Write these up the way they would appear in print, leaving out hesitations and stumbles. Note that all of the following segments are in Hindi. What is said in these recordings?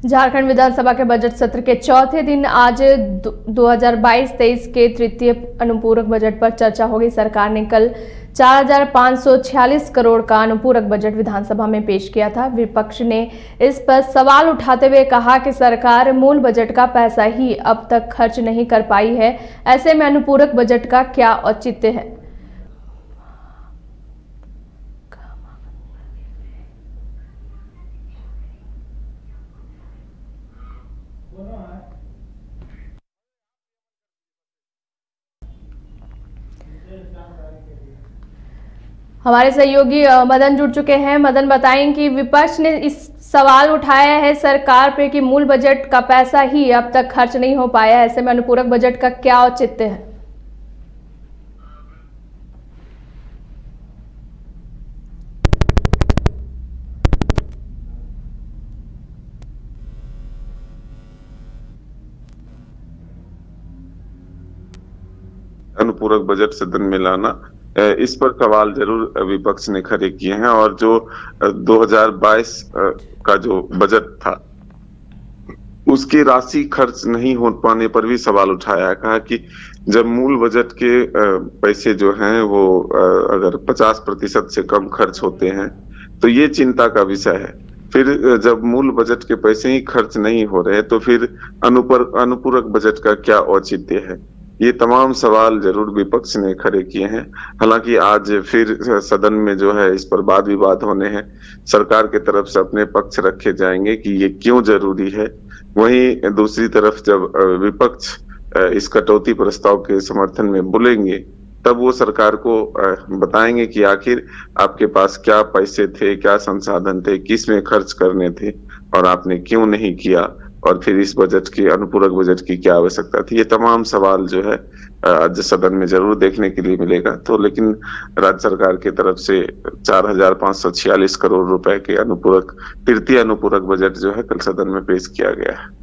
झारखंड विधानसभा के बजट सत्र के चौथे दिन आज 2022-23 के तृतीय अनुपूरक बजट पर चर्चा होगी। सरकार ने कल 4,546 करोड़ का अनुपूरक बजट विधानसभा में पेश किया था। विपक्ष ने इस पर सवाल उठाते हुए कहा कि सरकार मूल बजट का पैसा ही अब तक खर्च नहीं कर पाई है। ऐसे में अनुपूरक बजट का क्या औचित्य है। हमारे सहयोगी मदन जुड़ चुके हैं। मदन, बताएं कि विपक्ष ने इस सवाल उठाया है सरकार पे कि मूल बजट का पैसा ही अब तक खर्च नहीं हो पाया, ऐसे में अनुपूरक बजट का क्या औचित्य है। अनुपूरक बजट सदन में लाना, इस पर सवाल जरूर विपक्ष ने खड़े किए हैं। और जो 2022 का जो बजट था उसकी राशि खर्च नहीं हो पाने पर भी सवाल उठाया, कहा कि जब मूल बजट के पैसे जो हैं वो अगर 50% से कम खर्च होते हैं तो ये चिंता का विषय है। फिर जब मूल बजट के पैसे ही खर्च नहीं हो रहे तो फिर अनुपूरक बजट का क्या औचित्य है। ये तमाम सवाल जरूर विपक्ष ने खड़े किए हैं। हालांकि आज फिर सदन में जो है इस पर वाद विवाद होने हैं। सरकार के तरफ से अपने पक्ष रखे जाएंगे कि ये क्यों जरूरी है। वहीं दूसरी तरफ जब विपक्ष इस कटौती प्रस्ताव के समर्थन में बोलेंगे तब वो सरकार को बताएंगे कि आखिर आपके पास क्या पैसे थे, क्या संसाधन थे, किस में खर्च करने थे और आपने क्यों नहीं किया, और फिर इस बजट की अनुपूरक बजट की क्या आवश्यकता थी। ये तमाम सवाल जो है आज सदन में जरूर देखने के लिए मिलेगा। तो लेकिन राज्य सरकार की तरफ से 4,546 करोड़ रुपए के तृतीय अनुपूरक बजट जो है कल सदन में पेश किया गया है।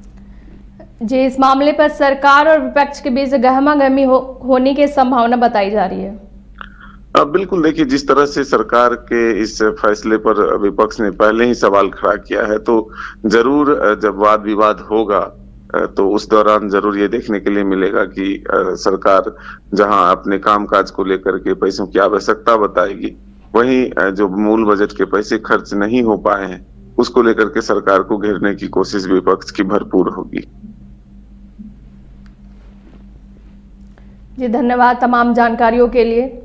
जी, इस मामले पर सरकार और विपक्ष के बीच गहमागहमी होने की संभावना बताई जा रही है। बिल्कुल, देखिए जिस तरह से सरकार के इस फैसले पर विपक्ष ने पहले ही सवाल खड़ा किया है तो जरूर जब वाद विवाद होगा तो उस दौरान जरूर ये देखने के लिए मिलेगा कि सरकार जहां अपने कामकाज को लेकर के पैसों की आवश्यकता बताएगी, वहीं जो मूल बजट के पैसे खर्च नहीं हो पाए हैं उसको लेकर के सरकार को घेरने की कोशिश विपक्ष की भरपूर होगी। जी, धन्यवाद तमाम जानकारियों के लिए।